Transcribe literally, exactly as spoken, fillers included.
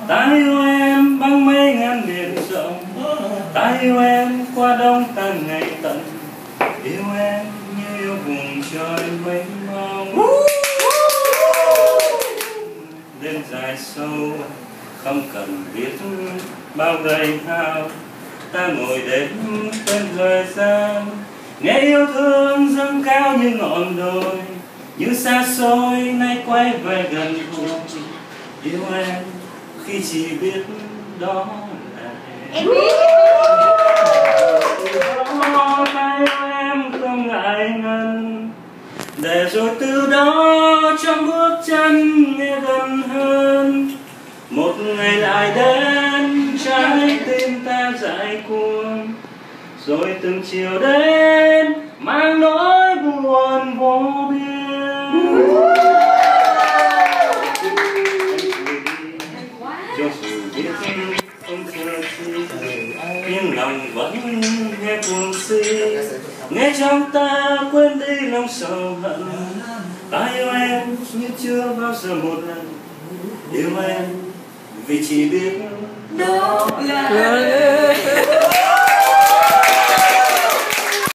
Ta yêu em bằng mấy ngàn biển rộng, ta yêu em qua đông tan ngày tận, yêu em như yêu vùng trời mênh mông. Đêm dài sâu không cần biết bao gầy hao, ta ngồi đêm quên thời gian, nghe yêu thương dâng cao như ngọn đồi, như xa xôi nay quay về gần thôi. Yêu em khi chỉ biết đó là em. Đó ta yêu em không ngại ngần, để rồi từ đó trong bước chân nghe gần hơn. Một ngày lại đến trái tim ta dại cuồng, rồi từng chiều đến mang nỗi buồn vô biên. Cho dù biết không thừa chi, nhưng lòng vẫn nghe cuồng si, nghe trong ta quên đi lòng sầu hận. Ta yêu em như chưa bao giờ một lần, yêu em vì chỉ biết đó là em.